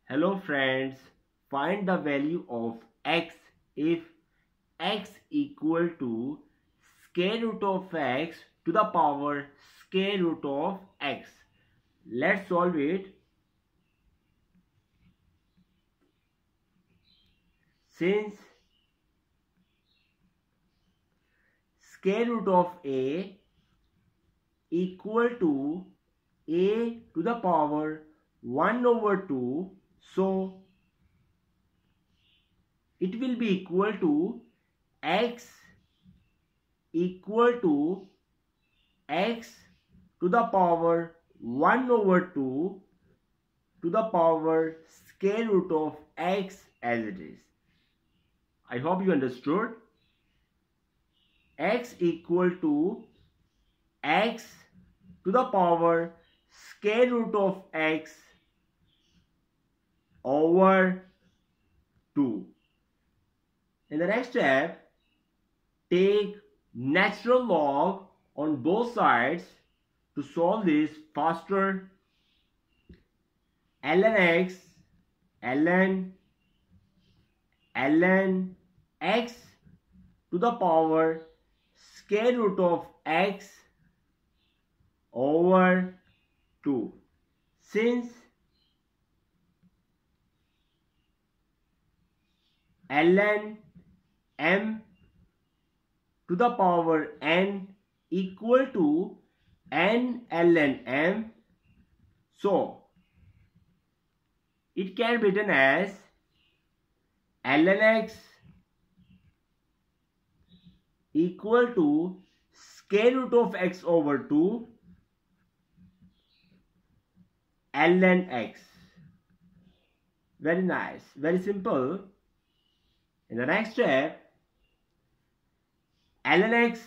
Hello friends, find the value of x if x equal to square root of x to the power square root of x. Let's solve it. Since square root of a equal to a to the power 1 over 2, so it will be equal to x equal to x to the power 1 over 2 to the power square root of x as it is. I hope you understood. X equal to x to the power square root of x over 2. In the next step, take natural log on both sides to solve this faster. Ln x ln x to the power square root of x over 2. Since ln m to the power n equal to n ln m, so it can be written as ln x equal to square root of x over 2 ln x. Very nice, very simple. In the next step, ln x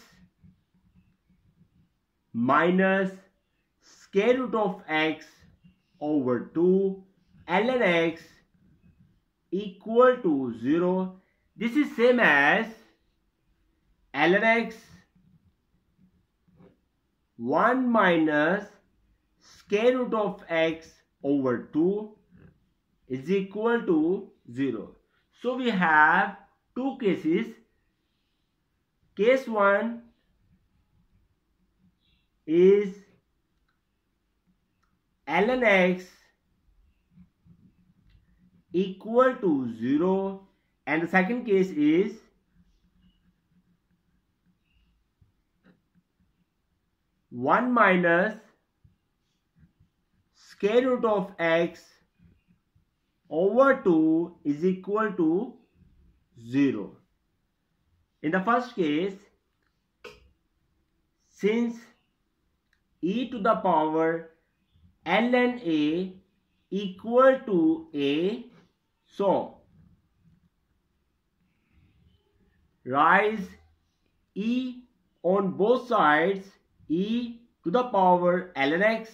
minus square root of x over 2 ln x equal to 0. This is same as ln x 1 minus square root of x over 2 is equal to 0. So we have two cases. Case 1 is ln x equal to 0, and the second case is one minus square root of x over 2 is equal to 0. In the first case, since e to the power ln a equal to a, so write e on both sides, e to the power ln x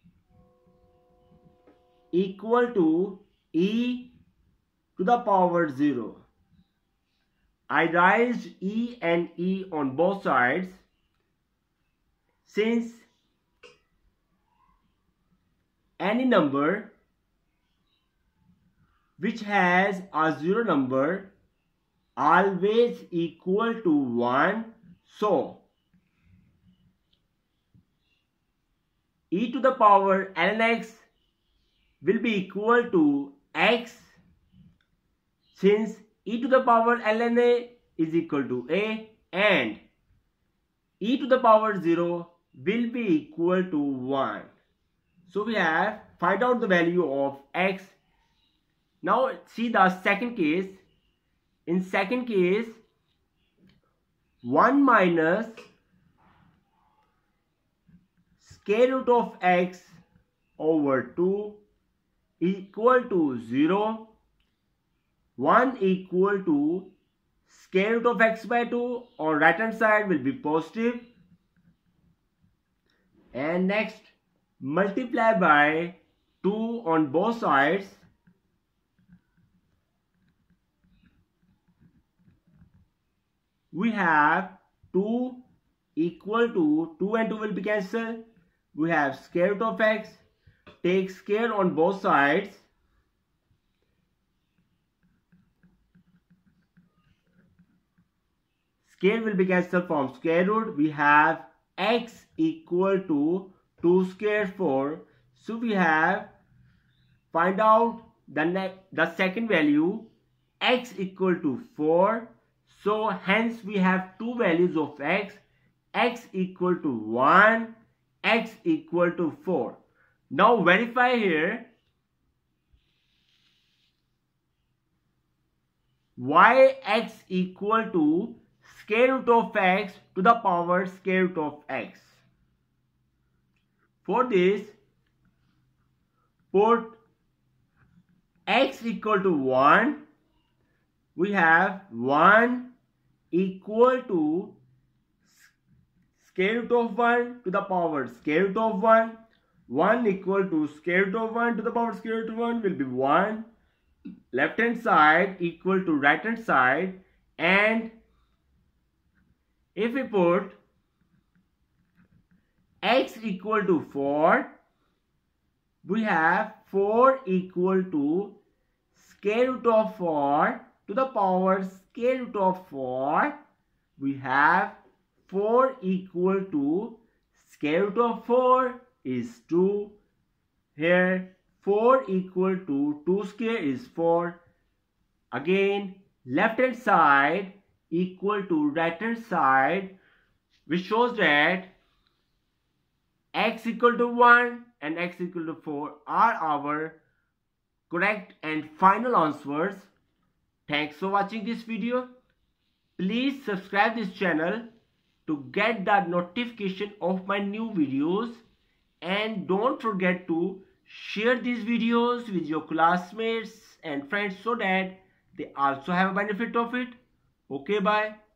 equal to e to the power 0. I raised e and e on both sides. Since any number which has a 0 number always equal to 1, so e to the power ln x will be equal to x, since e to the power ln a is equal to a, and e to the power 0 will be equal to 1. So we have find out the value of x. Now see the second case. In second case, 1 minus square root of x over 2 equal to 0. 1 equal to square root of x by 2 on right hand side will be positive, and next multiply by 2 on both sides. We have 2 equal to 2 and 2 will be cancelled. We have square root of x, take square on both sides. square will be cancelled from square root. We have x equal to 2 square 4. So we have find out the second value, x equal to 4. So hence we have two values of x equal to 1, x equal to 4. Now verify here. Y x equal to square root of x to the power square root of x. For this, put x equal to 1. We have 1 equal to square root of 1 to the power square root of 1. 1 equal to square root of 1 to the power square root of 1 will be 1. Left hand side equal to right hand side, and if we put x equal to 4, we have 4 equal to square root of 4 to the power square root of 4. We have 4 equal to square root of 4 is 2. Here 4 equal to 2 square is 4. Again, left hand side equal to right hand side, which shows that x equal to 1 and x equal to 4 are our correct and final answers. Thanks for watching this video. Please subscribe this channel to get the notification of my new videos, and don't forget to share these videos with your classmates and friends so that they also have a benefit of it. Okay, bye.